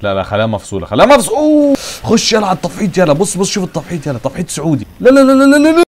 لا خليها مفصوله، خليها مفصوله. خش يلا على التفحيط يلا. بص شوف التفحيط يلا، تفحيط سعودي. لا.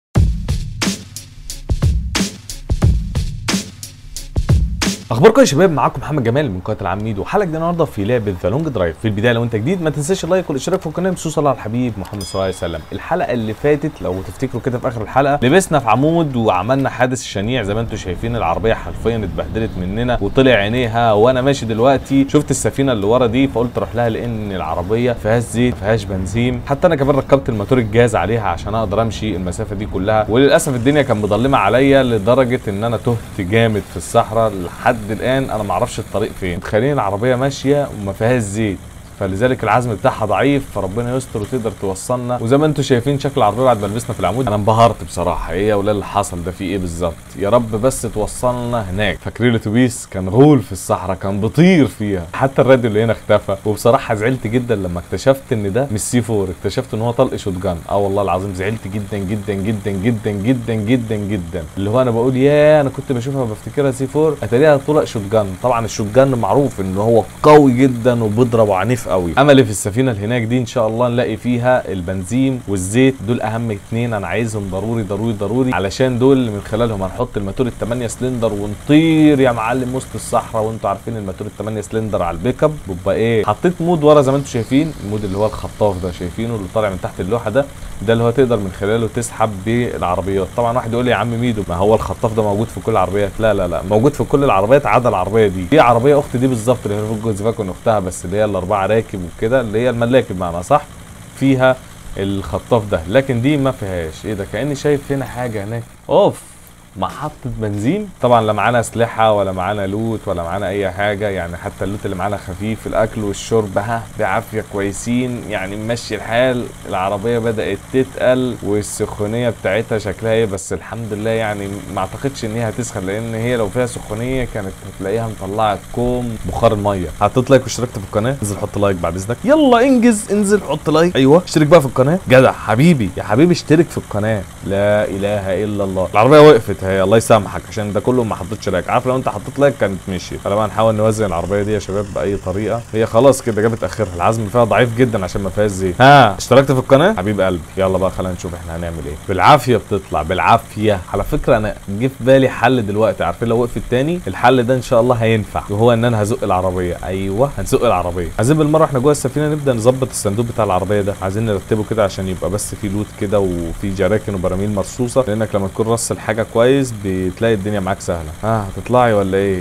اخباركم يا شباب؟ معاكم محمد جمال من قناه العم ميدو، حلقه جديده النهارده في لعبه ذا لونج درايف. في البدايه لو انت جديد ما تنساش اللايك والاشتراك في القناه بخصوص الله على الحبيب محمد صلى الله عليه وسلم. الحلقه اللي فاتت لو تفتكروا كده في اخر الحلقه لبسنا في عمود وعملنا حادث شنيع زي ما انتم شايفين، العربيه حرفيا اتبهدلت مننا وطلع عينيها. وانا ماشي دلوقتي شفت السفينه اللي ورا دي فقلت اروح لها لان العربيه فيهاش زيت فيهاش بنزين، حتى انا كمان ركبت الموتور الجاز عليها عشان اقدر امشي المسافه دي كلها. وللاسف الدنيا كانت مظلمه عليا لدرجه ان انا تهت جامد في الصحراء. لحد الان انا ما اعرفش الطريق فين. متخيلين العربيه ماشيه وما فيهاش زيت، فلذلك العزم بتاعها ضعيف، فربنا يستر وتقدر توصلنا. وزي ما انتم شايفين شكل العربيه بعد ما لبسنا في العمود انا انبهرت بصراحه. ايه يا ولاد اللي حصل ده؟ في ايه بالظبط؟ يا رب بس توصلنا هناك. فاكرين الاتوبيس كان غول في الصحراء كان بيطير فيها، حتى الراديو اللي هنا اختفى. وبصراحه زعلت جدا لما اكتشفت ان ده مش سي 4، اكتشفت ان هو طلق شوت جان. والله العظيم زعلت جدا جدا جدا جدا جدا جدا جدا. اللي هو انا بقول يا انا كنت بشوفها بفتكرها سي 4 اتاريها طلق شوت جان. طبعا الشوت جان معروف ان هو قوي جدا وبيضرب عنيف قوي. املي في السفينه اللي هناك دي ان شاء الله نلاقي فيها البنزين والزيت، دول اهم اتنين انا عايزهم ضروري ضروري ضروري، علشان دول اللي من خلالهم هنحط الماتور ال8 سلندر ونطير يا معلم وسط الصحراء. وانتوا عارفين الماتور ال8 سلندر على البيك اب بيبقى ايه. حطيت مود ورا زي ما انتوا شايفين، المود اللي هو الخطاف ده شايفينه اللي طالع من تحت اللوحه ده اللي هو تقدر من خلاله تسحب بالعربيات. طبعا واحد يقول لي يا عم ميدو ما هو الخطاف ده موجود في كل العربيات. لا موجود في كل العربيات عدا العربيه دي. في عربيه اخت دي بالظبط اللي هي فوجو زفاكون اختها، بس اللي هي الاربعه راكب وكده اللي هي الملاكب معنا صح، فيها الخطاف ده، لكن دي ما فيهاش. ايه ده؟ كاني شايف هنا حاجه هناك. اوف، محطة بنزين. طبعا لا معانا اسلحة ولا معانا لوت ولا معانا اي حاجة، يعني حتى اللوت اللي معانا خفيف، الاكل والشرب بعافية كويسين، يعني ماشي الحال. العربية بدأت تتقل والسخونية بتاعتها شكلها ايه، بس الحمد لله يعني ما اعتقدش ان هي هتسخن، لان هي لو فيها سخونية كانت هتلاقيها مطلعة كوم بخار المية. حطيت لايك واشتركت في القناة، انزل حط لايك بعد اذنك، يلا انجز انزل حط لايك. ايوه اشترك بقى في القناة جدع حبيبي يا حبيبي، اشترك في القناة. لا اله الا الله. العربية وقفت هي، الله يسامحك عشان ده كله ما حطيتش لايك. عارف لو انت حطيت لايك كانت مشيت. فلما نحاول نوزن العربيه دي يا شباب باي طريقه، هي خلاص كده جابت اخرها. العزم فيها ضعيف جدا عشان ما فيهاش زيت. اشتركت في القناه حبيب قلبي؟ يلا بقى خلينا نشوف احنا هنعمل ايه. بالعافيه بتطلع بالعافيه. على فكره انا جه في بالي حل دلوقتي، عارفين لو وقفت تاني الحل ده ان شاء الله هينفع، وهو ان انا هزق العربيه. ايوه هنزق العربيه. عايزين بالمره احنا جوه السفينه نبدا نظبط الصندوق بتاع العربيه ده، عايزين نرتبه كده عشان يبقى بس في لوت كده وفي جراكن وبراميل مرصوصه، لانك لما تكون رص الحاجه كويس بتلاقي الدنيا معاك سهله. هتطلعي ولا ايه؟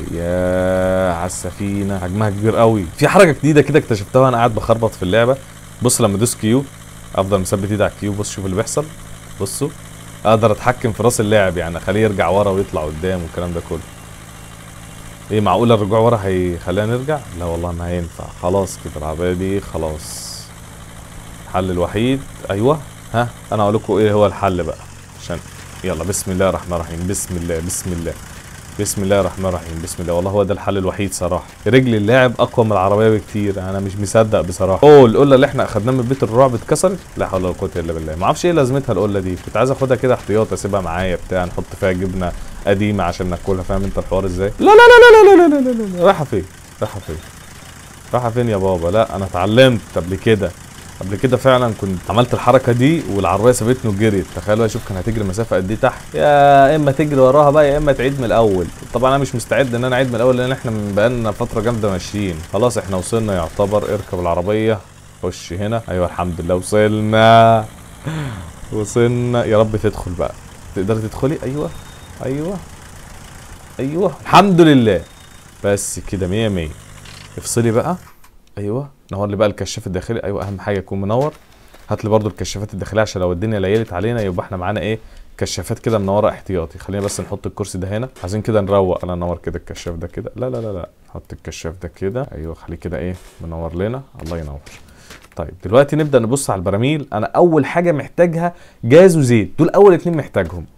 يا على السفينه حجمها كبير قوي. في حركه جديده كده اكتشفتها وانا قاعد بخربط في اللعبه. بص لما ادوس كيو افضل مثبت ايدي على الكيو، بص شوف اللي بيحصل. بصوا اقدر اتحكم في راس اللاعب، يعني اخليه يرجع ورا ويطلع قدام والكلام ده كله. ايه معقوله الرجوع ورا هيخلينا نرجع؟ لا والله ما هينفع. خلاص كده العربيه دي خلاص. الحل الوحيد ايوه انا اقول لكم ايه هو الحل بقى، عشان يلا بسم الله الرحمن الرحيم. بسم الله بسم الله بسم الله الرحمن الرحيم. بسم الله. والله هو ده الحل الوحيد صراحه. رجل اللاعب اقوى من العربيه بكتير، انا مش مصدق بصراحه. القله اللي احنا اخدناها من بيت الرعب اتكسرت. لا حول ولا قوه الا بالله. ما اعرفش ايه لازمتها القله دي، كنت عايز اخدها كده احتياط اسيبها معايا بتاع نحط فيها جبنه قديمه عشان ناكلها. فاهم انت الحوار ازاي؟ لا لا لا لا لا لا لا لا لا. رايحه فين؟ رايحه فين؟ رايحه فين يا بابا؟ لا انا اتعلمت قبل كده فعلا كنت عملت الحركه دي والعربيه سابتني وجريت. تخيلوا شوف كان هتجري مسافه قد ايه تحت، يا اما تجري وراها بقى يا اما تعيد من الاول. طبعا انا مش مستعد ان انا اعيد من الاول لان احنا بقالنا فتره جامده ماشيين. خلاص احنا وصلنا يعتبر. اركب العربيه خش هنا. ايوه الحمد لله وصلنا وصلنا. يا رب تدخل بقى، تقدري تدخلي. ايوه الحمد لله. بس كده 100 100. افصلي بقى. ايوه نور لي بقى الكشاف الداخلي. ايوه اهم حاجه يكون منور. هات لي برده الكشافات الداخليه عشان لو الدنيا ليلت علينا يبقى احنا معانا ايه، كشافات كده منوره احتياطي. خلينا بس نحط الكرسي ده هنا، عايزين كده نروق. انا انور كده الكشاف ده كده. لا حط الكشاف ده كده. ايوه خليه كده ايه منور لنا. الله ينور. طيب دلوقتي نبدا نبص على البراميل. انا اول حاجه محتاجها جاز وزيت، دول اول اتنين محتاجهم.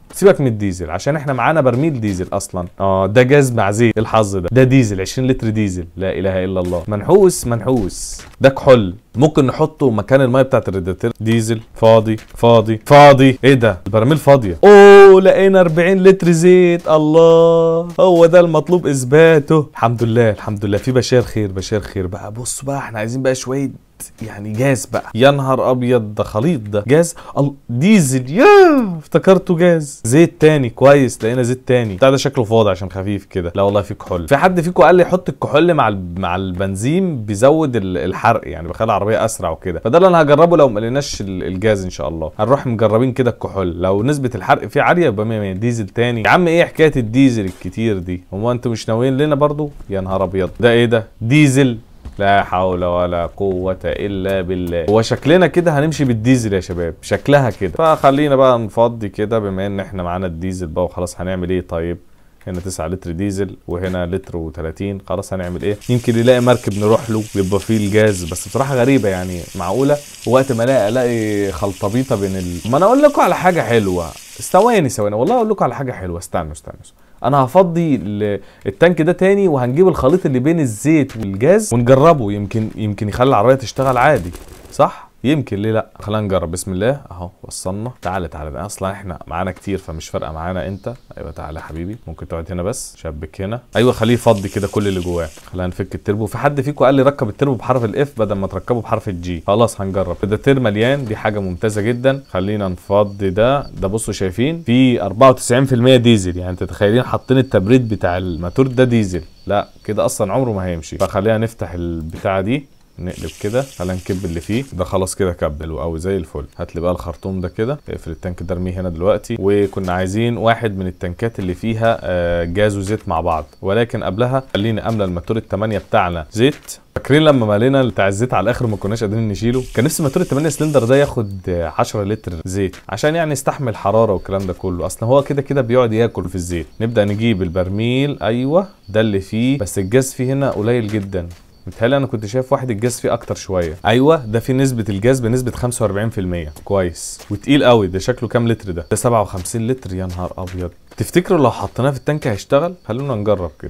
سيبك من الديزل عشان احنا معانا برميل ديزل اصلا. ده جاز مع زيت. الحظ ده ديزل 20 لتر ديزل. لا اله الا الله. منحوس منحوس. ده كحول ممكن نحطه مكان الميه بتاعت الرادياتير. ديزل فاضي فاضي فاضي. ايه ده؟ البراميل فاضيه. اوه لقينا 40 لتر زيت. الله، هو ده المطلوب اثباته. الحمد لله الحمد لله. في بشار خير بشار خير بقى. بصوا بقى احنا عايزين بقى شويه يعني جاز بقى. يا نهار ابيض ده خليط ده جاز. ديزل. يا افتكرته جاز. زيت تاني. كويس لقينا زيت تاني. بتاع ده شكله فاضي عشان خفيف كده. لا والله في كحول. في حد فيكم قال لي حط الكحول مع البنزين بيزود الحرق يعني بيخلي العربيه اسرع وكده. فده اللي انا هجربه لو ما لقيناش الجاز ان شاء الله. هنروح مجربين كده الكحول. لو نسبه الحرق فيه عاليه يبقى 100. ديزل تاني. يا عم ايه حكايه الديزل الكتير دي؟ هو انتوا مش ناويين لنا برضو؟ يا نهار ابيض. ده ايه ده؟ ديزل. لا حول ولا قوة إلا بالله. هو شكلنا كده هنمشي بالديزل يا شباب، شكلها كده. فخلينا بقى نفضي كده بما ان احنا معانا الديزل بقى وخلاص. هنعمل ايه طيب؟ هنا 9 لتر ديزل وهنا لتر و30. خلاص هنعمل ايه؟ يمكن نلاقي مركب نروح له ويبقى فيه الجاز. بس بصراحة غريبة يعني. معقولة وقت ما الاقي خلطبيطة بين ما انا اقول لكم على حاجة حلوة. ثواني والله اقول لكم على حاجة حلوة. استنوا انا هفضي التانك ده تاني وهنجيب الخليط اللي بين الزيت والجاز ونجربه. يمكن يخلي العربيه تشتغل عادي. صح؟ يمكن. ليه لا؟ خلينا نجرب. بسم الله. اهو وصلنا. تعالى اصلا احنا معانا كتير فمش فارقه معانا انت. ايوه تعالى يا حبيبي. ممكن تقعد هنا بس. شبك هنا. ايوه خليه يفضي كده كل اللي جواه. خلينا نفك التربو. في حد فيكم قال لي ركب التربو بحرف الاف بدل ما تركبه بحرف الجي. خلاص هنجرب. ده تير مليان. دي حاجه ممتازه جدا. خلينا نفضي ده. بصوا شايفين في 94% ديزل. يعني تتخيلين حاطين التبريد بتاع الماتور ده ديزل. لا كده اصلا عمره ما هيمشي. فخلينا نفتح البتاعه دي نقلب كده. خلينا نكب اللي فيه ده. خلاص كده كبل قوي زي الفل. هات لي بقى الخرطوم ده كده. اقفل التانك ده ارميه هنا دلوقتي. وكنا عايزين واحد من التانكات اللي فيها جاز وزيت مع بعض. ولكن قبلها خليني املى الماتور ال8 بتاعنا زيت. فاكرين لما مالينا بتاع الزيت على الاخر ما كناش قادرين نشيله؟ كان نفسي الماتور ال8 سلندر ده ياخد 10 لتر زيت عشان يعني يستحمل حراره والكلام ده كله. اصلا هو كده بيقعد ياكل في الزيت. نبدا نجيب البرميل. ايوه ده اللي فيه. بس الجاز فيه هنا قليل جدا. متهيألي انا كنت شايف واحد الجاز فيه اكتر شويه. ايوه ده في نسبه الجاز بنسبه 45%. كويس. وتقيل قوي. ده شكله كام لتر ده 57 لتر. يا نهار ابيض. تفتكروا لو حطيناه في التانك هيشتغل؟ خلونا نجرب كده.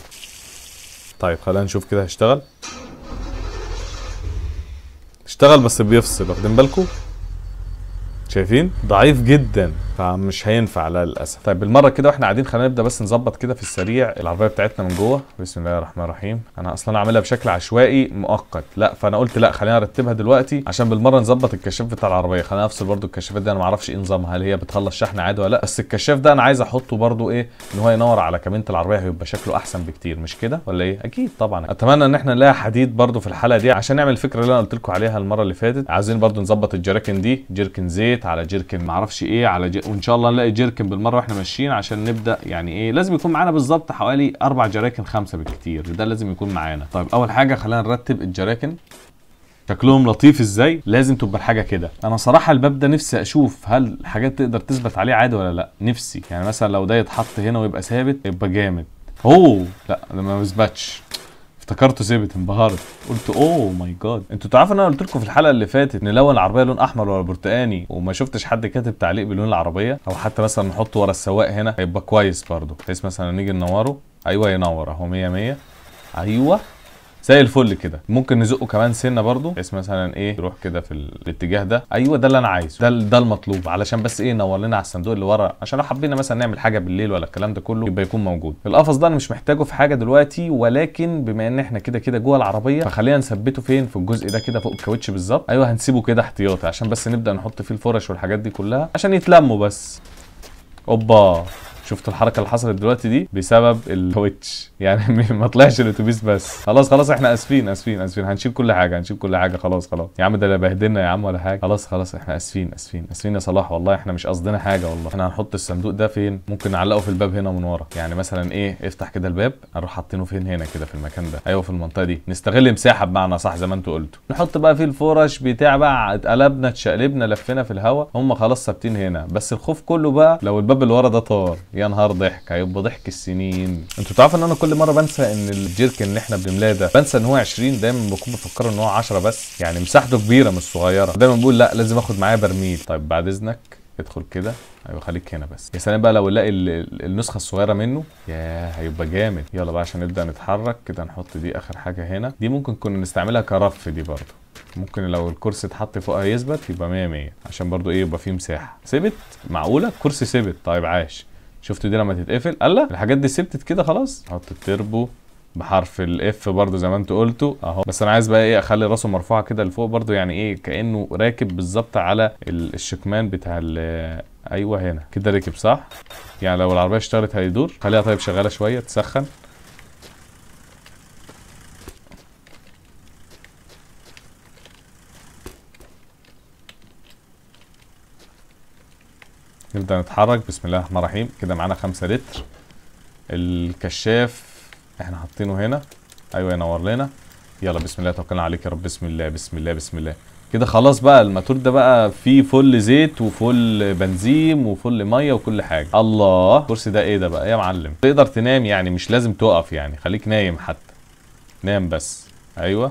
طيب خلينا نشوف كده هيشتغل. اشتغل بس بيفصل. واخدين بالكم؟ شايفين؟ ضعيف جدا فمش هينفع لا للاسف. طيب بالمره كده واحنا قاعدين خلينا نبدا بس نظبط كده في السريع العربيه بتاعتنا من جوه. بسم الله الرحمن الرحيم. انا اصلا عاملها بشكل عشوائي مؤقت. لا فانا قلت لا خلينا نرتبها دلوقتي عشان بالمره نظبط الكشاف بتاع العربيه. خلينا افصل برده الكشافات دي. انا ما اعرفش ايه نظامها. هل هي بتخلص شحن عادي ولا لا؟ بس الكشاف ده انا عايز احطه برده ايه ان هو ينور على كابينه العربيه. هيبقى شكله احسن بكتير مش كده ولا ايه؟ اكيد طبعا. اتمنى ان احنا نلاقي حديد برده في الحلقه دي عشان نعمل الفكره اللي انا قلت لكم عليها المره اللي فاتت. عايزين برده نظبط الجراكن دي. جيركن زيت على جيركن ما اعرفش ايه على وان شاء الله نلاقي جيركن بالمره واحنا ماشيين عشان نبدا يعني ايه. لازم يكون معانا بالظبط حوالي 4 جراكن 5 بالكتير. ده لازم يكون معانا. طيب اول حاجه خلينا نرتب الجراكن. شكلهم لطيف ازاي. لازم تبقى الحاجه كده. انا صراحه الباب ده نفسي اشوف هل الحاجات تقدر تثبت عليه عادي ولا لا. نفسي يعني مثلا لو ده يتحط هنا ويبقى ثابت يبقى جامد. اوه لا ده ما بيثبتش. افتكرته ثابت. انبهرت. قلت اوه ماي جاد. انتوا تعرفوا ان انا قلت لكم في الحلقه اللي فاتت نلون العربيه لون احمر ولا برتقاني وما شفتش حد كاتب تعليق بلون العربيه. او حتى مثلا نحطه ورا السواق هنا هيبقى كويس برده بحيث مثلا نيجي ننوره. ايوه ينور اهو 100 100. ايوه زي الفل كده. ممكن نزقه كمان سنه برده بحيث مثلا ايه يروح كده في الاتجاه ده. ايوه ده اللي انا عايزه. ده المطلوب علشان بس ايه نور لنا على الصندوق اللي ورا عشان لو حبينا مثلا نعمل حاجه بالليل ولا الكلام ده كله يبقى يكون موجود. القفص ده انا مش محتاجه في حاجه دلوقتي ولكن بما ان احنا كده جوه العربيه فخلينا نثبته فين في الجزء ده كده فوق الكاوتش بالظبط. ايوه هنسيبه كده احتياطي عشان بس نبدا نحط فيه الفرش والحاجات دي كلها عشان يتلموا بس. اوبا شفتوا الحركه اللي حصلت دلوقتي دي بسبب الكاوتش يعني ما طلعش الاتوبيس بس. خلاص احنا اسفين هنشيل كل حاجه. خلاص يا عم ده لا بهدلنا يا عم ولا حاجه. خلاص احنا اسفين يا صلاح. والله احنا مش قصدنا حاجه والله. احنا هنحط الصندوق ده فين؟ ممكن نعلقه في الباب هنا من ورا. يعني مثلا ايه افتح كده الباب نروح حاطينه فين هنا كده في المكان ده. ايوه في المنطقه دي نستغل مساحه بمعنى صح زي ما انتوا قلتوا. نحط بقى فيه الفرش بتاع بقى. اتقلبنا اتشقلبنا لفينا في الهواء. هم خلاص ثابتين هنا. بس الخوف كله بقى لو الباب اللي ورا ده طار يا نهار ضحك. هيبقى ضحك السنين. انتوا تعرفوا ان انا كل مره بنسى ان الجيركن اللي احنا بنملاه ده بنسى ان هو 20. دايما بكون بفكر ان هو 10 بس. يعني مساحته كبيره مش صغيره. دايما بقول لا لازم اخد معايا برميل. طيب بعد اذنك ادخل كده. ايوه خليك هنا بس. يا سلام بقى لو نلاقي النسخه الصغيره منه، يا هيبقى جامد. يلا بقى عشان نبدا نتحرك كده، نحط دي اخر حاجه هنا. دي ممكن كنا نستعملها كرف دي برضو، ممكن لو الكرسي اتحط فوقها يثبت يبقى 100 100، عشان برضو ايه يبقى فيه مساحه. ثبت؟ معقوله الكرسي ثبت؟ طيب عاش. شفتوا دي لما تتقفل؟ الله الحاجات دي ثبتت كده خلاص. نحط التربو بحرف الاف برضو زي ما انتوا قلتوا اهو. بس انا عايز بقى ايه اخلي راسه مرفوعه كده لفوق برضو، يعني ايه كانه راكب بالظبط على الشكمان بتاع ايوه هنا كده ركب صح. يعني لو العربيه اشتغلت هيدور. خليها طيب شغاله شويه تسخن. نبدا نتحرك. بسم الله الرحمن الرحيم. كده معانا 5 لتر. الكشاف احنا حاطينه هنا. ايوه ينور لنا. يلا بسم الله توكلنا عليك يا رب. بسم الله بسم الله بسم الله. كده خلاص بقى الماتور ده بقى فيه فل زيت وفل بنزين وفل ميه وكل حاجه. الله الكرسي ده ايه ده بقى يا معلم؟ تقدر تنام يعني، مش لازم تقف يعني، خليك نايم حتى. نام بس. ايوه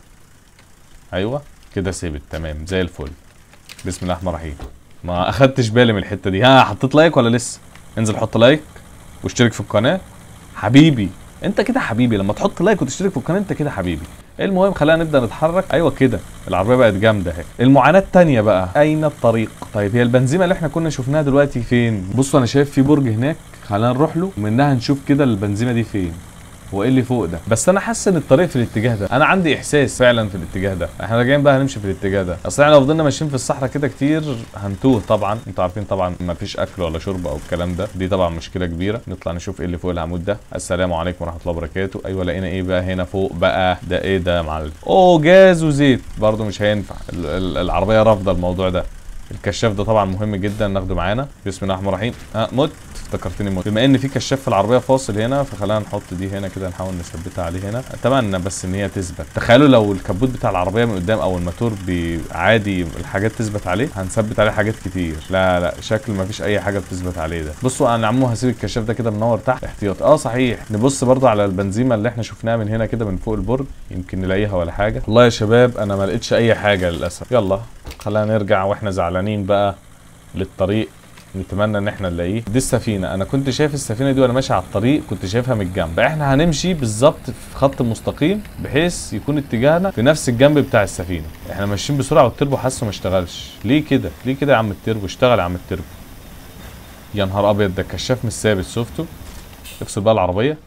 ايوه كده ثابت تمام زي الفل. بسم الله الرحمن الرحيم. ما اخدتش بالي من الحته دي. ها حطيت لايك ولا لسه؟ انزل حط لايك واشترك في القناه حبيبي. انت كده حبيبي، لما تحط لايك وتشترك في القناه انت كده حبيبي. المهم خلينا نبدا نتحرك. ايوه كده العربيه بقت جامده اهي. المعاناه الثانيه بقى، اين الطريق؟ طيب هي البنزيمه اللي احنا كنا شفناها دلوقتي فين؟ بصوا انا شايف في برج هناك، خلينا نروح له ومنها نشوف كده البنزيمه دي فين وايه اللي فوق ده. بس انا حاسس ان الطريق في الاتجاه ده، انا عندي احساس فعلا في الاتجاه ده. احنا راجعين بقى هنمشي في الاتجاه ده. اصل احنا لو فضلنا ماشيين في الصحراء كده كتير هنتوه طبعا. انتوا عارفين طبعا ما فيش اكل ولا شرب او الكلام ده، دي طبعا مشكله كبيره. نطلع نشوف ايه اللي فوق العمود ده. السلام عليكم ورحمه الله وبركاته. ايوه لقينا ايه بقى هنا فوق بقى؟ ده ايه ده يا معلم؟ اوه جاز وزيت برده مش هينفع. العربيه رافضه الموضوع ده. الكشاف ده طبعا مهم جدا ناخده معانا. بسم الله الرحمن الرحيم. مت افتكرتني موت. بما ان في كشاف في العربيه فاصل هنا، فخلينا نحط دي هنا كده، نحاول نثبتها عليه هنا. اتمنى بس ان هي تثبت. تخيلوا لو الكبوت بتاع العربيه من قدام او الماتور عادي الحاجات تثبت عليه، هنثبت عليه حاجات كتير. لا لا شكل ما فيش اي حاجه بتثبت عليه ده. بصوا انا عمو هسيب الكشاف ده كده منور تحت احتياط. صحيح نبص برضو على البنزيمه اللي احنا شفناها من هنا كده من فوق البرج، يمكن نلاقيها ولا حاجه. والله يا شباب انا ما لقيتش اي حاجه للاسف. يلا خلينا نرجع واحنا زعلانين بقى للطريق، نتمنى ان احنا نلاقيه. دي السفينه. انا كنت شايف السفينه دي وانا ماشي على الطريق، كنت شايفها من الجنب. احنا هنمشي بالظبط في خط مستقيم بحيث يكون اتجاهنا في نفس الجنب بتاع السفينه. احنا ماشيين بسرعه والتربو حاسه ما اشتغلش. ليه كده؟ ليه كده يا عم التربو؟ اشتغل يا عم التربو. يا نهار ابيض ده الكشاف مش ثابت. شفتوا؟ افصل بقى العربيه.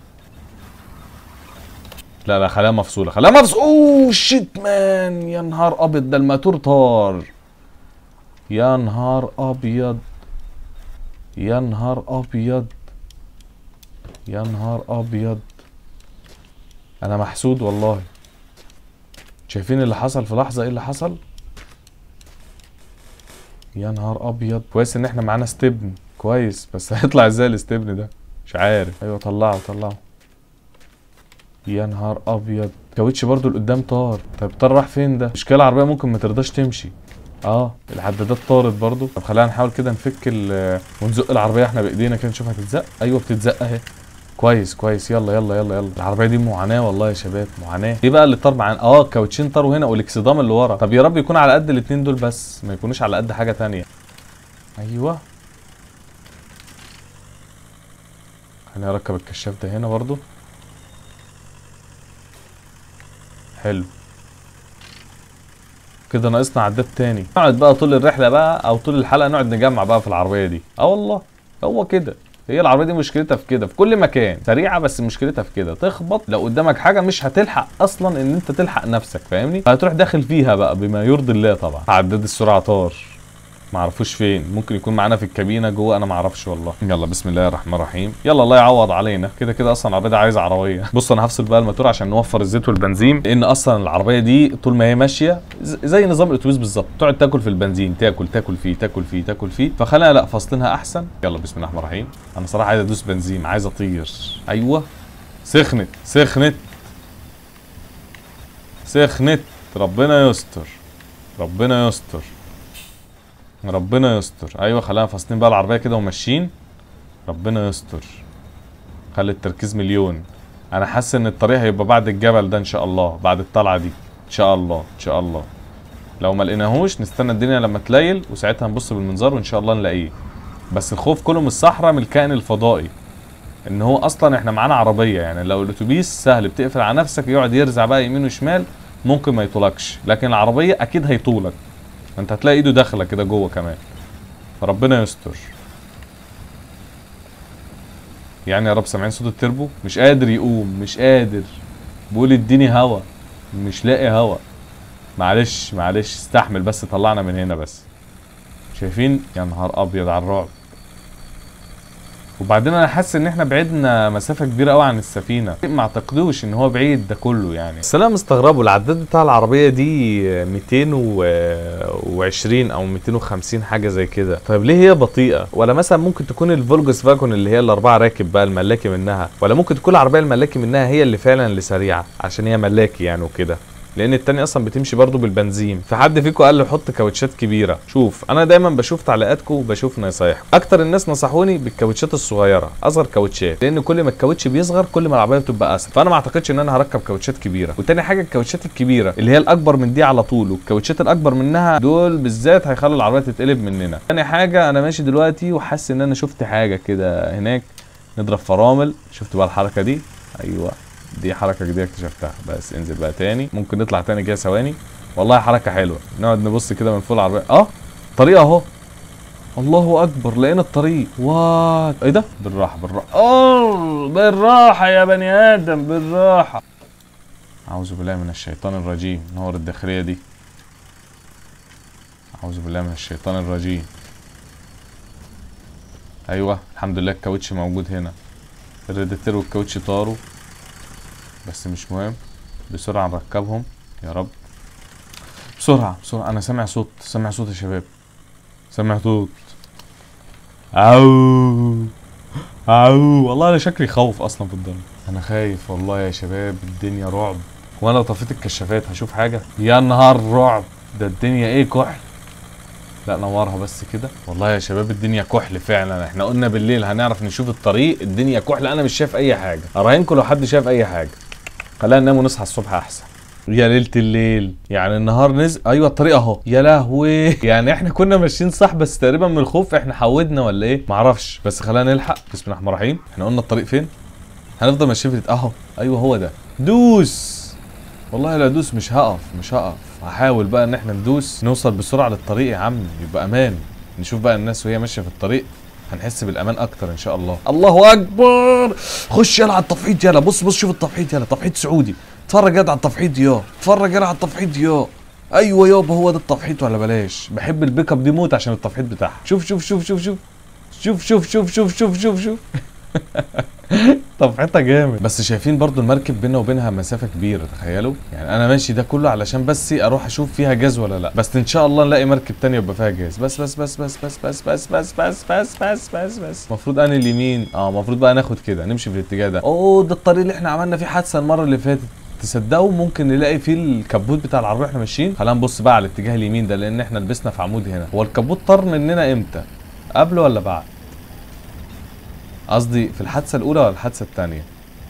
لا لا خليها مفصوله، خليها مفصوله. اوه شيت مان. يا نهار ابيض ده الماتور طار. يا نهار ابيض يا نهار ابيض يا نهار ابيض. انا محسود والله. شايفين اللي حصل في لحظه؟ ايه اللي حصل؟ يا نهار ابيض. كويس ان احنا معانا ستبن كويس، بس هيطلع ازاي الاستبن ده؟ مش عارف. ايوه طلعه طلعه. يا نهار ابيض. كاوتش برضو لقدام طار. طيب طار راح فين ده؟ مشكله العربيه ممكن ما ترضاش تمشي. العدادات طارت برضو. طب خلينا نحاول كده نفك ونزق العربيه احنا بايدينا كده نشوف هتتزق. ايوه بتتزق اهي. كويس كويس. يلا يلا يلا يلا. العربيه دي معاناه والله يا شباب، معاناه. ايه بقى اللي طار معانا؟ الكاوتشين طاروا هنا والاكسدام اللي ورا. طب يا رب يكون على قد الاتنين دول بس، ما يكونوش على قد حاجه تانية. ايوه خليني اركب الكشاف ده هنا برضو. حلو كده. ناقصنا عداد تاني. نقعد بقى طول الرحله بقى او طول الحلقه نقعد نجمع بقى في العربيه دي. والله هو كده. هي العربيه دي مشكلتها في كده، في كل مكان سريعه، بس مشكلتها في كده تخبط لو قدامك حاجه مش هتلحق اصلا ان انت تلحق نفسك، فاهمني؟ هتروح داخل فيها بقى بما يرضي الله. طبعا عداد السرعه طار، ما اعرفوش فين. ممكن يكون معانا في الكابينه جوه، انا ما اعرفش والله. يلا بسم الله الرحمن الرحيم. يلا الله يعوض علينا. كده كده اصلا العربيه دي عايزه عربيه. بص انا هفصل بقى الموتور عشان نوفر الزيت والبنزين، لان اصلا العربيه دي طول ما هي ماشيه زي نظام الاتوبيس بالظبط، تقعد تاكل في البنزين، تاكل فيه تاكل فيه تاكل فيه. فخلينا لا فاصلينها احسن. يلا بسم الله الرحمن الرحيم. انا صراحه عايز ادوس بنزين، عايز اطير. ايوه سخنت سخنت سخنت. ربنا يستر ربنا يستر ربنا يستر. ايوه خلينا فاصلين بقى العربيه كده وماشيين. ربنا يستر. خلي التركيز مليون. انا حاسس ان الطريق هيبقى بعد الجبل ده ان شاء الله، بعد الطلعه دي ان شاء الله ان شاء الله. لو ما لقيناهوش نستنى الدنيا لما تليل وساعتها نبص بالمنظار وان شاء الله نلاقيه. بس الخوف كله من الصحراء، من الكائن الفضائي، ان هو اصلا احنا معانا عربيه، يعني لو الاتوبيس سهل بتقفل على نفسك يقعد يرزع بقى يمين وشمال ممكن ما يطولكش، لكن العربيه اكيد هيطولك، انت هتلاقي ايده داخله كده جوه كمان، فربنا يستر. يعني يا رب. سامعين صوت التربو؟ مش قادر يقوم، مش قادر، بيقول اديني هوا، مش لاقي هوا. معلش معلش استحمل بس، طلعنا من هنا بس. شايفين؟ يا نهار ابيض على الرعب. وبعدين انا حاسس ان احنا بعدنا مسافه كبيره قوي عن السفينه، ما اعتقدوش ان هو بعيد ده كله يعني. بس انا مستغربه العداد بتاع العربيه دي 220 او 250 حاجه زي كده. طيب ليه هي بطيئه؟ ولا مثلا ممكن تكون الفولكس فاجون اللي هي الاربعه راكب بقى الملاكي منها، ولا ممكن تكون العربيه الملاكي منها هي اللي فعلا اللي سريعه عشان هي ملاكي يعني وكده، لان التاني اصلا بتمشي برضو بالبنزين. في حد فيكم قال لي حط كاوتشات كبيره؟ شوف انا دايما بشوف تعليقاتكم وبشوف نصايحكم، اكتر الناس نصحوني بالكاوتشات الصغيره، اصغر كاوتشات، لان كل ما الكاوتش بيصغر كل ما العربيه بتبقى اسهل. فانا ما اعتقدش ان انا هركب كاوتشات كبيره. وتاني حاجه الكاوتشات الكبيره اللي هي الاكبر من دي على طول، والكاوتشات الاكبر منها دول بالذات هيخلوا العربيه تتقلب مننا. تاني حاجه انا ماشي دلوقتي وحاسس ان انا شفت حاجه كده هناك، نضرب فرامل. شفت بقى الحركه دي؟ ايوه دي حركه جديده اكتشفتها. بس انزل بقى تاني، ممكن نطلع تاني كده ثواني. والله حركه حلوه، نقعد نبص كده من فوق العربيه. طريق اهو، الله اكبر لقينا الطريق. وات ايه ده؟ بالراحه بالراحه، بالراحه يا بني ادم، بالراحه. اعوذ بالله من الشيطان الرجيم. نور الداخليه دي. اعوذ بالله من الشيطان الرجيم. ايوه الحمد لله الكاوتش موجود هنا. الريداتير والكاوتش طاروا، بس مش مهم. بسرعة نركبهم يا رب. بسرعة بسرعة. أنا سامع صوت، سامع صوت يا شباب، سامع صوت. والله أنا شكلي خوف أصلا في الضلمة. أنا خايف والله يا شباب، الدنيا رعب. وأنا لو طفيت الكشافات هشوف حاجة؟ يا نهار رعب، ده الدنيا إيه كحل. لا نورها بس كده. والله يا شباب الدنيا كحل فعلا. احنا قلنا بالليل هنعرف نشوف الطريق، الدنيا كحل. أنا مش شايف أي حاجة، أراهنكم لو حد شايف أي حاجة. خلينا ننام ونصحى الصبح احسن. يا ليلة الليل، يعني النهار نزل. ايوه الطريق اهو. يا لهوي، يعني احنا كنا ماشيين صح بس تقريبا من الخوف احنا حودنا ولا ايه؟ معرفش، بس خلينا نلحق. بسم الله الرحمن الرحيم. احنا قلنا الطريق فين؟ هنفضل ماشيين في اهو. ايوه هو ده. دوس. والله لا دوس، مش هقف مش هقف. هحاول بقى ان احنا ندوس نوصل بسرعة للطريق يا عم، يبقى امان. نشوف بقى الناس وهي ماشية في الطريق، هنحس بالامان اكتر ان شاء الله. الله اكبر. خش يلا على التفحيط يلا. بص بص شوف التفحيط يلا، تفحيط سعودي. اتفرج يلا على التفحيط يا، اتفرج يلا على التفحيط يا. ايوه يابا هو ده التفحيط ولا بلاش. بحب البيك اب دي موت عشان التفحيط بتاعها. شوف شوف شوف شوف شوف شوف شوف شوف شوف شوف شوف شوف تفحيطها جامد. بس شايفين برضو المركب بينا وبينها مسافه كبيره، تخيلوا. يعني انا ماشي ده كله علشان بس اروح اشوف فيها جاز ولا لا. بس ان شاء الله نلاقي مركب تانية يبقى فيها جاز. بس بس بس بس بس بس بس بس بس بس بس بس بس. المفروض انا اليمين. المفروض بقى ناخد كده نمشي في الاتجاه ده. ده الطريق اللي احنا عملنا فيه حادثه المره اللي فاتت. تصدقوا ممكن نلاقي فيه الكبوت بتاع العربيه احنا ماشيين. خلينا نبص بقى على الاتجاه اليمين ده، لان احنا لبسنا في عمود هنا. هو الكبوت طار مننا امتى؟ قبل ولا بعد؟ قصدي في الحادثه الاولى ولا الحادثه الثانيه؟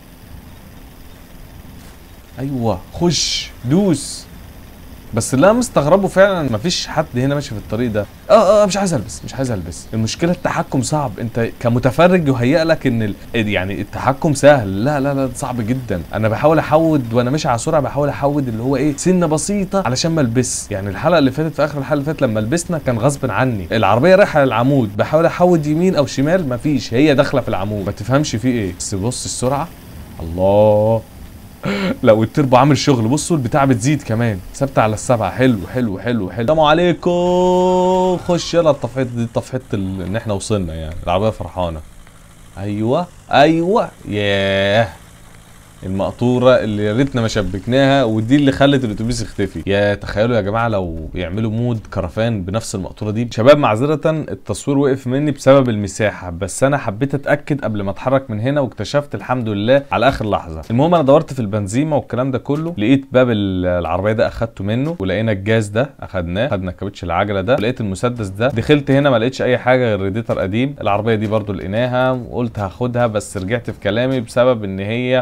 ايوه خش دوس. بس اللي انا مستغربه فعلا مفيش حد هنا ماشي في الطريق ده. مش عايز البس، مش عايز البس. المشكله التحكم صعب. انت كمتفرج يهيأ لك ان يعني التحكم سهل. لا لا لا صعب جدا. انا بحاول احود وانا ماشي على سرعه، بحاول احود اللي هو ايه سنه بسيطه علشان ما البس. يعني الحلقه اللي فاتت، في اخر الحلقه اللي فاتت لما لبسنا كان غصب عني. العربيه رايحه للعمود، بحاول احود يمين او شمال مفيش، هي داخله في العمود. ما تفهمش فيه ايه. بس بص السرعه، الله. لو التربو عامل شغل. بصوا البتاع بتزيد كمان، ثابته على السبعه. حلو حلو حلو حلو. السلام عليكم. خش يلا التفحيط دي، التفحيط ان احنا وصلنا يعني. العربيه فرحانه. ايوه ايوه. ياه المقطوره اللي يا ريتنا ما شبكناها، ودي اللي خلت الاتوبيس يختفي. يا تخيلوا يا جماعه لو يعملوا مود كرفان بنفس المقطوره دي. شباب معذره التصوير وقف مني بسبب المساحه، بس انا حبيت اتاكد قبل ما اتحرك من هنا، واكتشفت الحمد لله على اخر لحظه. المهم انا دورت في البنزيمه والكلام ده كله، لقيت باب العربيه ده اخدته منه، ولقينا الجاز ده اخدناه، خدنا كاوتش العجله ده، ولقيت المسدس ده. دخلت هنا ما لقيتش اي حاجه غير ريديتر قديم. العربيه دي برده لقيناها وقلت هاخدها، بس رجعت في كلامي بسبب ان هي، بصوا هي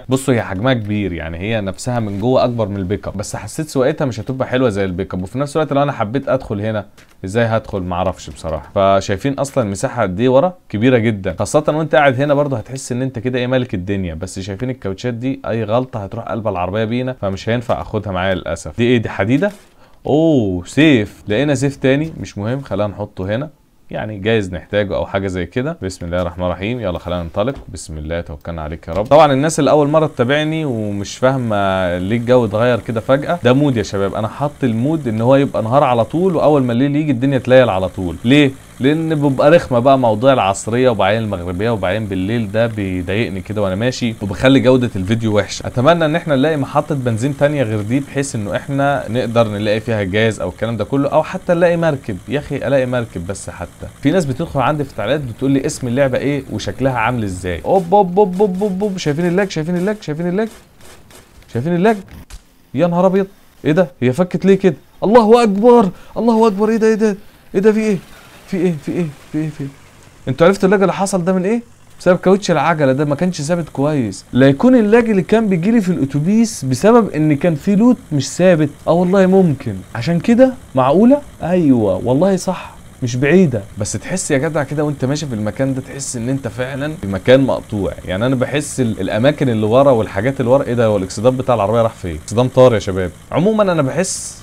حجمها كبير، يعني هي نفسها من جوه اكبر من البيك اب، بس حسيت سواقتها مش هتبقى حلوه زي البيك اب. وفي نفس الوقت لو انا حبيت ادخل هنا ازاي هدخل معرفش بصراحه. فشايفين اصلا المساحه قد ايه ورا كبيره جدا، خاصه وانت قاعد هنا برضه هتحس ان انت كده ايه مالك الدنيا. بس شايفين الكاوتشات دي اي غلطه هتروح قلب العربيه بينا، فمش هينفع اخدها معايا للاسف. دي ايه دي حديده؟ اوه سيف، لقينا سيف تاني مش مهم، خلينا نحطه هنا يعني جايز نحتاجه او حاجه زي كده. بسم الله الرحمن الرحيم، يلا خلينا ننطلق. بسم الله توكلنا عليك يا رب. طبعا الناس اللي اول مره تتابعني ومش فاهمه ليه الجو اتغير كده فجاه، ده مود يا شباب. انا حاطط المود ان هو يبقى نهار على طول، واول ما الليل يجي الدنيا تليل على طول. ليه؟ لان ببقى رخمه بقى موضوع العصريه وبعدين المغربيه وبعدين بالليل، ده بيضايقني كده وانا ماشي وبخلي جوده الفيديو وحشه. اتمنى ان احنا نلاقي محطه بنزين تانية غير دي، بحيث انه احنا نقدر نلاقي فيها جاز او الكلام ده كله، او حتى نلاقي مركب. يا اخي الاقي مركب بس. حتى في ناس بتدخل عندي في التعليقات بتقول لي اسم اللعبه ايه وشكلها عامل ازاي. اوب اوب اوب اوب اوب, أوب. شايفين اللاج؟ شايفين اللاج؟ شايفين اللاج؟ شايفين اللاج؟ يا نهار ابيض، ايه ده؟ هي فكت ليه كده؟ الله اكبر الله اكبر، ايه ده ايه ده ايه ده؟ في ايه في ايه في ايه في ايه في ايه؟ انتوا عرفتوا اللاج اللي حصل ده من ايه؟ بسبب كاوتش العجله ده ما كانش ثابت كويس. لا يكون اللاج اللي كان بيجي لي في الاتوبيس بسبب ان كان في لوت مش ثابت. والله ممكن عشان كده. معقوله؟ ايوه والله صح، مش بعيده. بس تحس يا جدع كده وانت ماشي في المكان ده، تحس ان انت فعلا في مكان مقطوع. يعني انا بحس الاماكن اللي ورا والحاجات اللي ورا، ايه ده؟ هو الاكسدام بتاع العربيه راح فين؟ اكسدام طار يا شباب. عموما انا بحس،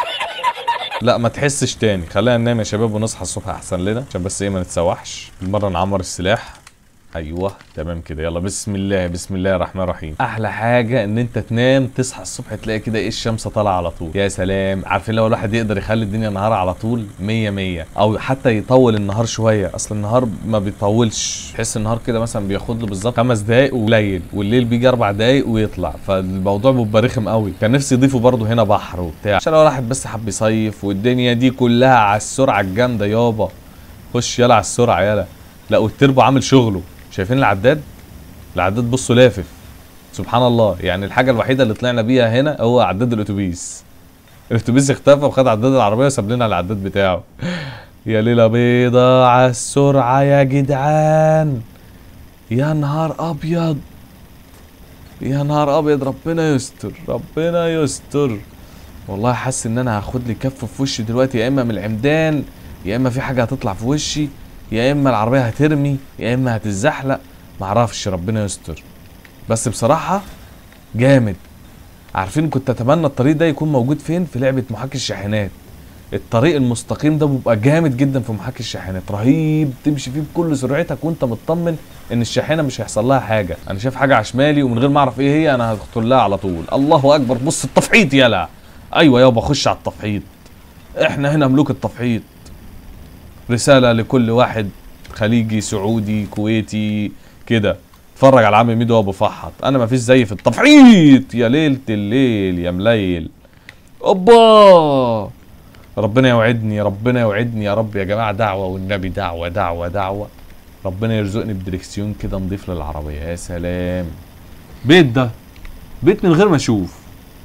لا ما تحسش تاني، خلينا ننام يا شباب ونصحى الصبح احسن لنا، عشان بس ايه ما نتسوحش. المره نعمر السلاح. ايوه تمام كده، يلا بسم الله بسم الله الرحمن الرحيم. احلى حاجه ان انت تنام تصحى الصبح تلاقي كده ايه الشمس طالعه على طول. يا سلام. عارفين لو الواحد يقدر يخلي الدنيا نهار على طول 100 100، او حتى يطول النهار شويه. اصل النهار ما بيطولش، تحس النهار كده مثلا بياخد له بالظبط 5 دقايق وقليل، والليل بيجي 4 دقايق ويطلع، فالموضوع بيبقى رخم قوي. كان نفسي يضيفوا برده هنا بحر وبتاع، عشان لو الواحد بس حب يصيف. والدنيا دي كلها على السرعه الجامده يابا. خش يلا على السرعه يلا. لا والتربو عامل شغله. شايفين العداد؟ العداد بصوا لافف سبحان الله. يعني الحاجه الوحيده اللي طلعنا بيها هنا هو عداد الاتوبيس. الاتوبيس اختفى وخد عداد العربيه وساب لنا العداد بتاعه. يا ليله بيضه على السرعه يا جدعان، يا نهار ابيض يا نهار ابيض. ربنا يستر ربنا يستر. والله حاسس ان انا هاخد لي كف في وشي دلوقتي، يا اما من العمدان يا اما في حاجه هتطلع في وشي، يا اما العربيه هترمي يا اما هتتزحلق، معرفش. ربنا يستر. بس بصراحه جامد. عارفين كنت اتمنى الطريق ده يكون موجود فين؟ في لعبه محاكي الشاحنات. الطريق المستقيم ده بيبقى جامد جدا في محاكي الشاحنات، رهيب. تمشي فيه بكل سرعتك وانت مطمن ان الشاحنه مش هيحصل لها حاجه. انا شايف حاجه على شمالي ومن غير ما اعرف ايه هي انا هدخل لها على طول. الله اكبر. بص التفحيط يلا. ايوه يابا خش على التفحيط، احنا هنا ملوك التفحيط. رساله لكل واحد خليجي سعودي كويتي كده، اتفرج على عم ميدو وهو بيفحط. انا مفيش زي في التفحيط. يا ليله الليل يا مليل. اوبا. ربنا يوعدني ربنا يوعدني يا رب يا جماعه. دعوه والنبي، دعوه دعوه دعوه. ربنا يرزقني بدريكسيون كده نضيف للعربيه. يا سلام. بيت ده بيت من غير ما اشوف.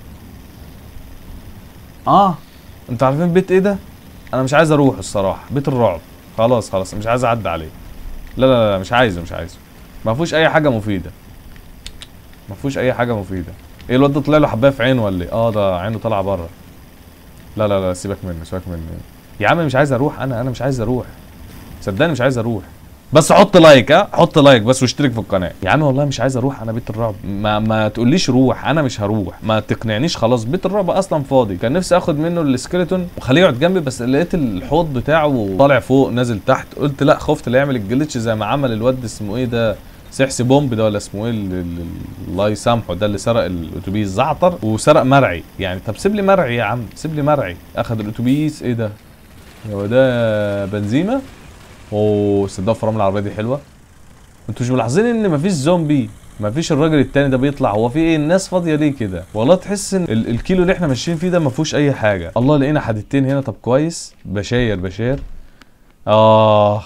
انتوا عارفين بيت ايه ده؟ انا مش عايز اروح الصراحه. بيت الرعب. خلاص خلاص مش عايز اعدي عليه. لا لا لا مش عايزه مش عايزه. ما فيهوش اي حاجه مفيده. ما فيهوش اي حاجه مفيده. ايه الواد ده طلع له حبايه في عينه ولا ايه؟ ده عينه طالعه بره. لا لا لا سيبك منه سيبك منه يا عم. مش عايز اروح. انا مش عايز اروح صدقني مش عايز اروح. بس حط لايك حط لايك بس واشترك في القناه يا عم. والله مش عايز اروح انا بيت الرعب. ما تقوليش روح، انا مش هروح. ما تقنعنيش خلاص. بيت الرعب اصلا فاضي. كان نفسي اخد منه السكيلتون وخليه يقعد جنبي، بس لقيت الحوض بتاعه طالع فوق نازل تحت. قلت لا، خفت لا يعمل الجليتش زي ما عمل الواد اسمه ايه ده، سحسي بومب ده ولا اسمه ايه الله يسامحه، ده اللي سرق الاتوبيس زعتر وسرق مرعي. يعني طب سيب لي مرعي يا عم، سيب لي مرعي. اخد الاتوبيس. ايه ده؟ هو ده بنزيمه؟ اوه صدق فرامل العربيه دي حلوه. انتوا مش ملاحظين ان مفيش زومبي؟ مفيش الراجل التاني ده بيطلع. هو في ايه؟ الناس فاضيه ليه كده؟ والله تحس ان الكيلو اللي احنا ماشيين فيه ده مفيهوش اي حاجه. الله لقينا حديدتين هنا. طب كويس. بشاير.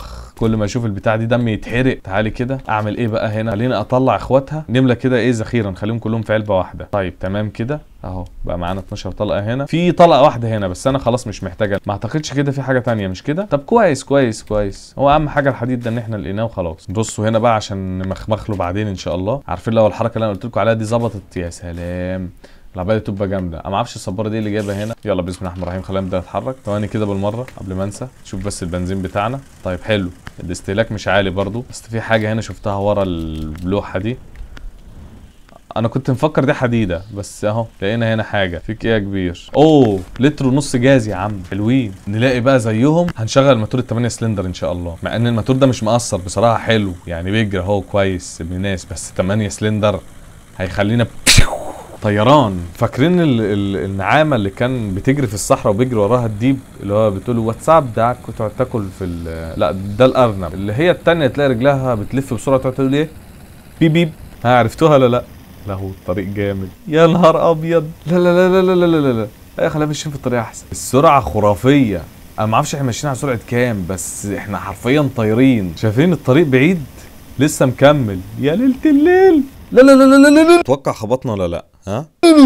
كل ما اشوف البتاع دي دمي يتحرق. تعالي كده اعمل ايه بقى هنا؟ خليني اطلع اخواتها نملى كده ايه ذخيره، نخليهم كلهم في علبه واحده. طيب تمام كده اهو بقى معانا 12 طلقه هنا، في طلقه واحده هنا بس انا خلاص مش محتاجها. ما اعتقدش كده في حاجه تانية مش كده. طب كويس كويس كويس، هو اهم حاجه الحديد ده ان احنا لقيناه وخلاص. بصوا هنا بقى عشان نمخمخ له بعدين ان شاء الله. عارفين لو الحركه اللي انا قلت لكم عليها دي ظبطت يا سلام، العبايه دي تبقى جامده. انا ما اعرفش الصباره دي اللي جايبها هنا. يلا بسم الله الرحمن الرحيم، خلينا نبدا نتحرك. ثواني كده بالمره قبل ما انسى، شوف بس البنزين بتاعنا. طيب حلو، الاستهلاك مش عالي برضو، بس في حاجه هنا شفتها ورا اللوحه دي، انا كنت مفكر دي حديده بس اهو لقينا هنا حاجه. فيك ايه يا كبير؟ اوه لتر ونص جاز يا عم، حلوين. نلاقي بقى زيهم هنشغل الماتور ال 8 سلندر ان شاء الله، مع ان الماتور ده مش مقصر بصراحه، حلو يعني بيجري اهو كويس ابن الناس، بس 8 سلندر هيخلينا طيران. فاكرين النعامه اللي كان بتجري في الصحراء وبيجري وراها الديب اللي هو بتقول له واتساب ده كنت تاكل في لا ده الارنب. اللي هي الثانيه تلاقي رجلها بتلف بسرعه تقعد تقول ايه بيب بيب. ها عرفتوها ولا لا؟ له الطريق جامد يا نهار ابيض. لا لا لا لا لا لا لا لا لا، خلينا ماشيين في الطريق احسن. السرعه خرافيه، انا ما اعرفش احنا ماشيين على سرعه كام بس احنا حرفيا طايرين. شايفين الطريق بعيد لسه مكمل يا ليله الليل. لا لا لا لا لا لا، اتوقع خبطنا ولا لا؟ ها؟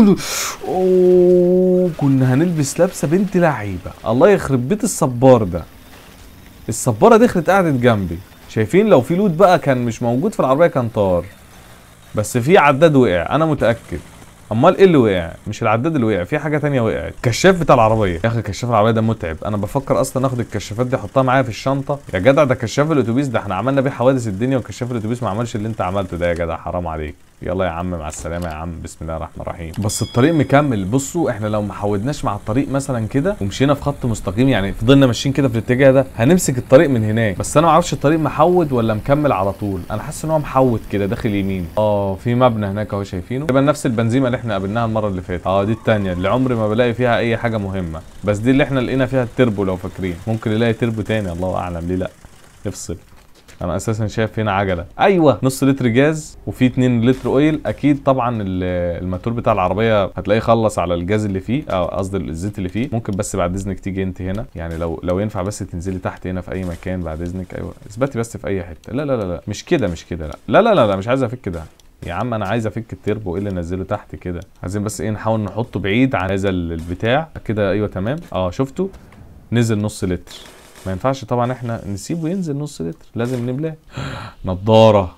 اوه كنا هنلبس لابسه بنت لعيبه. الله يخرب بيت الصبار ده، الصباره دخلت قعدت جنبي. شايفين لو في لوت بقى كان مش موجود في العربيه كان طار، بس في عداد وقع انا متاكد. امال ايه اللي وقع؟ مش العداد اللي وقع، في حاجه تانية وقعت. كشاف بتاع العربيه يا اخي، كشاف العربيه ده متعب. انا بفكر اصلا اخد الكشافات دي احطها معايا في الشنطه. يا جدع ده كشاف الاتوبيس ده احنا عملنا بيه حوادث الدنيا، وكشاف الاتوبيس ما عملش اللي انت عملته ده يا جدع، حرام عليك. يلا يا عم مع السلامه يا عم، بسم الله الرحمن الرحيم. بس الطريق مكمل. بصوا احنا لو ما حودناش مع الطريق مثلا كده ومشينا في خط مستقيم، يعني فضلنا ماشيين كده في الاتجاه ده، هنمسك الطريق من هناك. بس انا ما اعرفش الطريق محود ولا مكمل على طول. انا حاسس ان هو محود كده داخل يمين. في مبنى هناك اهو شايفينه، تبقى نفس البنزيمه اللي احنا قابلناها المره اللي فاتت. دي الثانيه اللي عمري ما بلاقي فيها اي حاجه مهمه، بس دي اللي احنا لقينا فيها التربو. لو فاكرين ممكن نلاقي تربو تاني، الله اعلم ليه لا. نفصل. انا اساسا شايف هنا عجله، ايوه نص لتر جاز وفي 2 لتر اويل. اكيد طبعا الماتور بتاع العربيه هتلاقيه خلص على الجاز اللي فيه، او قصدي الزيت اللي فيه. ممكن بس بعد اذنك تيجي انت هنا، يعني لو ينفع بس تنزلي تحت هنا في اي مكان بعد اذنك. ايوه اثبتي بس في اي حته. لا لا لا لا مش كده مش كده، لا لا لا لا مش عايز افك ده يا عم، انا عايز افك التربو. ايه اللي نزله تحت كده؟ عايزين بس ايه نحاول نحطه بعيد عن هذا البتاع كده. ايوه تمام. شفتوا نزل نص لتر. ما ينفعش طبعا احنا نسيبه ينزل نص لتر، لازم نملاه. نضاره،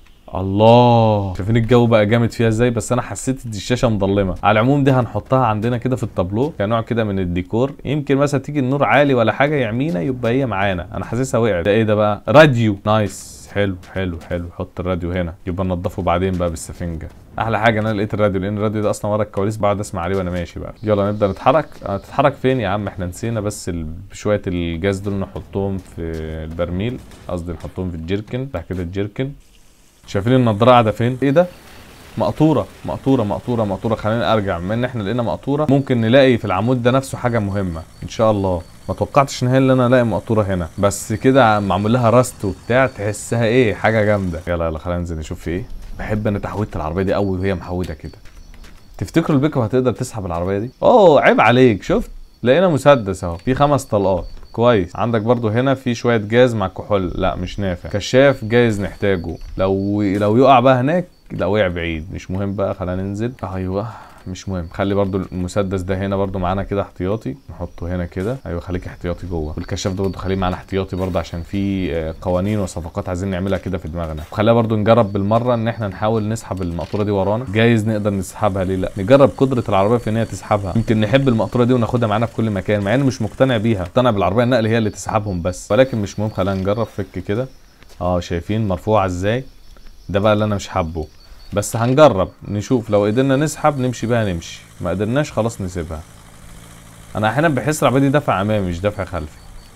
الله شايفين الجو بقى جامد فيها ازاي. بس انا حسيت دي الشاشه مظلمه. على العموم دي هنحطها عندنا كده في التابلو كنوع كده من الديكور، يمكن مثلا تيجي النور عالي ولا حاجه يعمينا يبقى هي معانا. انا حاسسها وقعت. ده ايه ده بقى؟ راديو. نايس، حلو حلو حلو. حط الراديو هنا يبقى ننضفه بعدين بقى بالسفنجه. احلى حاجه ان انا لقيت الراديو، لان الراديو ده اصلا ورا الكواليس بقعد اسمع عليه وانا ماشي بقى. يلا نبدا نتحرك. تتحرك فين يا عم؟ احنا نسينا بس شويه الجاز دول نحطهم في البرميل، قصدي نحطهم في الجيركن. بعد كده الجيركن. شايفين النضاره قاعده فين؟ ايه ده؟ مقطوره مقطوره مقطوره مقطوره. خلينا ارجع، بما ان احنا لقينا مقطوره ممكن نلاقي في العمود ده نفسه حاجه مهمه ان شاء الله. ما توقعتش ان هي اللي انا الاقي مقطوره هنا، بس كده معمول لها راست وبتاع، تحسها ايه حاجه جامده. يلا يلا خلينا ننزل نشوف في ايه. بحب انا تحويده العربيه دي قوي وهي محوده كده. تفتكروا البيك اب هتقدر تسحب العربيه دي؟ عيب عليك. شفت لقينا مسدس اهو في 5 طلقات. كويس. عندك برضو هنا في شويه جاز مع كحول، لا مش نافع. كشاف جايز نحتاجه لو يقع بقى هناك. لا وقع بعيد مش مهم بقى، خلينا ننزل. ايوه مش مهم. خلي برضو المسدس ده هنا برضو معانا كده احتياطي، نحطه هنا كده. ايوه خليك احتياطي جوه. والكشاف ده برضو خليه معانا احتياطي برضو، عشان في قوانين وصفقات عايزين نعملها كده في دماغنا. وخلينا برضو نجرب بالمره ان احنا نحاول نسحب المقطوره دي ورانا. جايز نقدر نسحبها، ليه لا؟ نجرب قدره العربيه في ان هي تسحبها. يمكن نحب المقطوره دي وناخدها معانا في كل مكان، مع اني مش مقتنع بيها. مقتنع بالعربيه النقل هي اللي تسحبهم بس، ولكن مش مهم. خلينا نجرب. فك كده. شايفين مرفوعه ازاي؟ ده بقى اللي انا مش حابه، بس هنجرب نشوف. لو قدرنا نسحب نمشي بيها نمشي، ما قدرناش خلاص نسيبها. انا احيانا بحس العربيه دي دفع امامي مش دفع خلفي.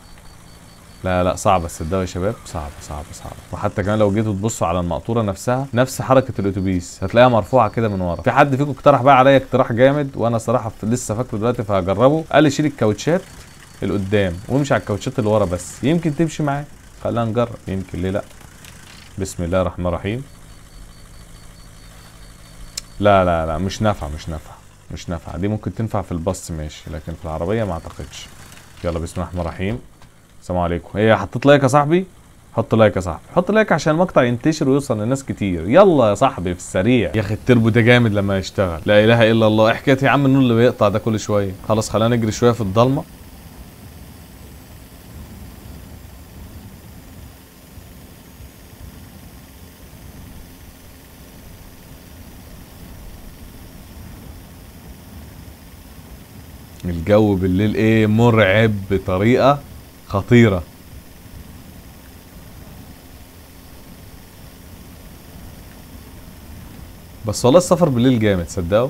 لا لا صعبه الصدقه يا شباب، صعبه صعبه صعبه. وحتى كمان لو جيتوا تبصوا على المقطوره نفسها نفس حركه الاتوبيس، هتلاقيها مرفوعه كده من ورا. في حد فيكم اقترح بقى عليا اقتراح جامد، وانا صراحه لسه فاكره دلوقتي فهجربه. قال لي شيل الكاوتشات القدام وامشي على الكاوتشات اللي ورا بس، يمكن تمشي معايا. خلينا نجرب يمكن، ليه لا. بسم الله الرحمن الرحيم. لا لا لا مش نافعه مش نافعه مش نافعه. دي ممكن تنفع في الباص ماشي، لكن في العربيه ما اعتقدش. يلا بسم الله الرحمن الرحيم. السلام عليكم. هي حطيت لايك يا صاحبي؟ حط لايك يا صاحبي، حط لايك عشان المقطع ينتشر ويوصل لناس كتير. يلا يا صاحبي في السريع. يا اخي التربو ده جامد لما يشتغل، لا اله الا الله. إيه حكايه يا عم النور اللي بيقطع ده كل شويه؟ خلاص خلينا نجري شويه في الضلمه. الجو بالليل ايه مرعب بطريقه خطيره. بس والله السفر بالليل جامد صدقوا.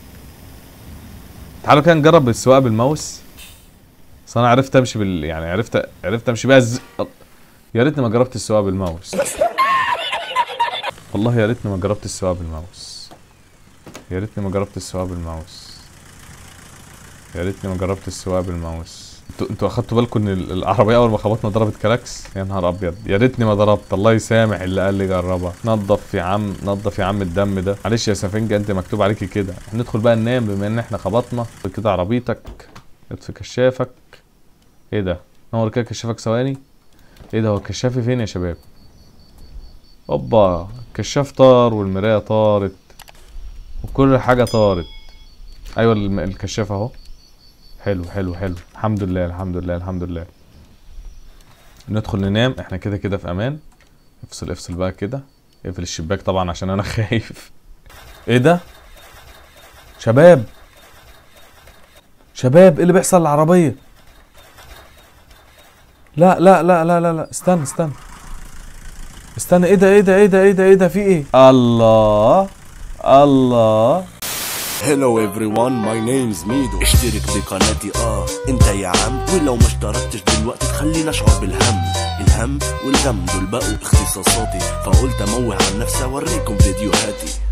تعالوا كده نجرب السواقه بالماوس. بس انا عرفت امشي يعني عرفت امشي بيها يا ريتني ما جربت السواقه بالماوس. والله يا ريتني ما جربت السواقه بالماوس. يا ريتني ما جربت السواقه بالماوس. يا ريتني ما جربت السواقه بالماوس. انتوا اخدتوا بالكم ان العربيه اول ما خبطنا ضربت كلاكس؟ يا نهار ابيض، يا ريتني ما ضربت. الله يسامح اللي قال لي جربها. نضف يا عم، نضف يا عم الدم ده. معلش يا سفنجه انت مكتوب عليكي كده. ندخل بقى ننام بما ان احنا خبطنا كده عربيتك. اطفي كشافك. ايه ده؟ نور كده كشافك ثواني. ايه ده؟ هو كشافي فين يا شباب؟ اوبا، كشاف طار والمرايه طارت وكل حاجه طارت. ايوه الكشاف اهو. حلو حلو حلو، الحمد لله الحمد لله الحمد لله. ندخل ننام، احنا كده كده في امان. افصل بقى كده. اقفل الشباك طبعا عشان انا خايف. ايه ده؟ شباب ايه اللي بيحصل للعربيه؟ لا لا لا لا لا لا، استنى ايه ده في ايه؟ الله. Hello everyone, my name's ميدو. اشترك بقناتي انت يا عم، ولو ما اشتركتش دلوقتي تخليني اشعر الهم والغم دول بقوا اختصاصاتي، فقلت اموه عن نفسي اوريكم فيديوهاتي.